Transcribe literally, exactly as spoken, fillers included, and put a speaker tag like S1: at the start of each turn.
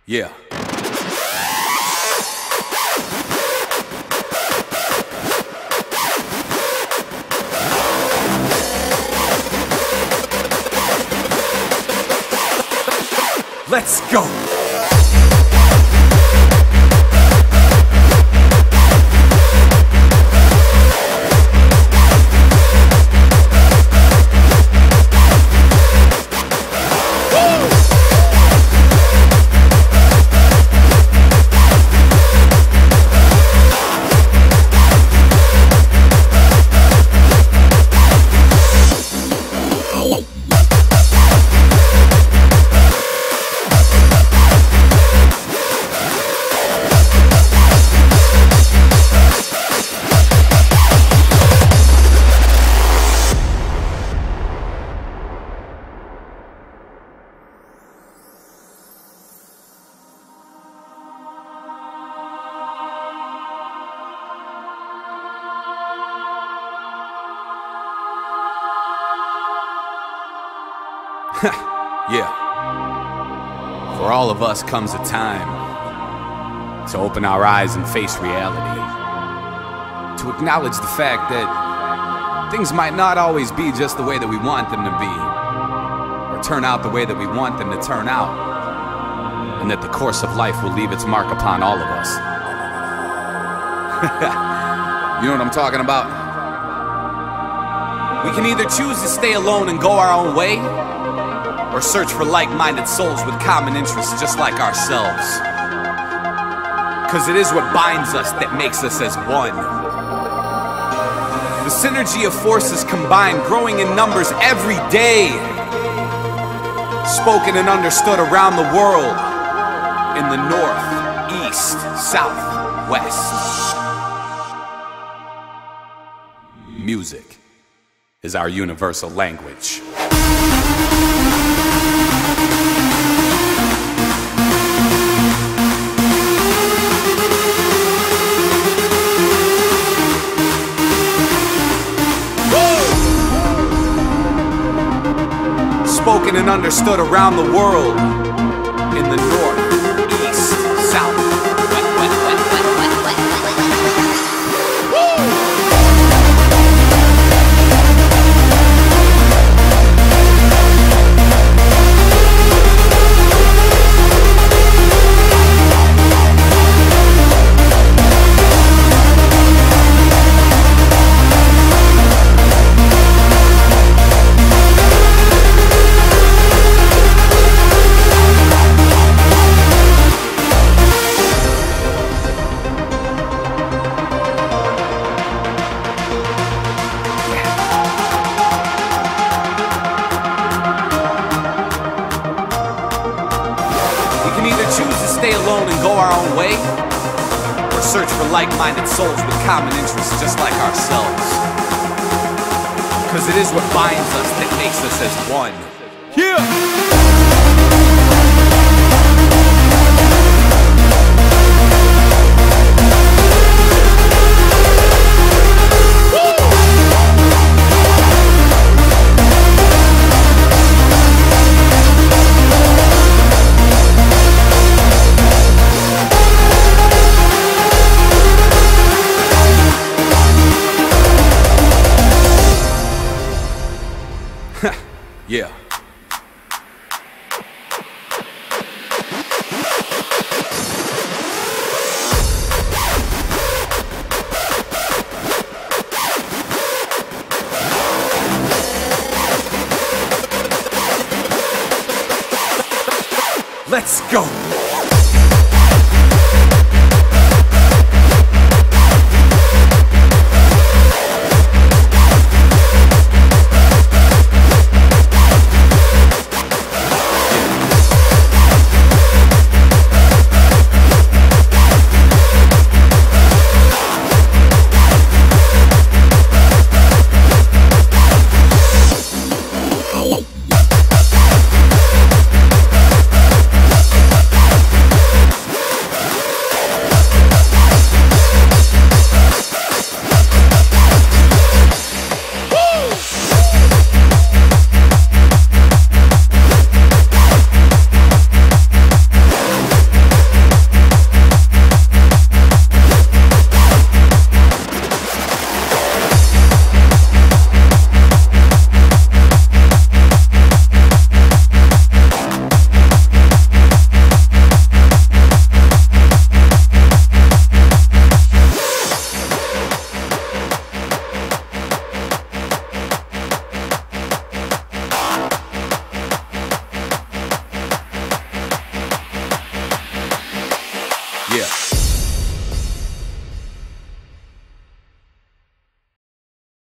S1: Yeah. Let's go. Yeah. For all of us comes a time to open our eyes and face reality. To acknowledge the fact that things might not always be just the way that we want them to be, or turn out the way that we want them to turn out, and that the course of life will leave its mark upon all of us. You know what I'm talking about? We can either choose to stay alone and go our own way, or search for like-minded souls with common interests just like ourselves. Cause it is what binds us that makes us as one. The synergy of forces combined, growing in numbers every day. Spoken and understood around the world, in the north, east, south, west. Music is our universal language. Spoken and understood around the world, in the north, east, south. Stay alone and go our own way, or search for like-minded souls with common interests just like ourselves. Cause it is what binds us that makes us as one. Yeah! Yeah. Let's go. Yeah.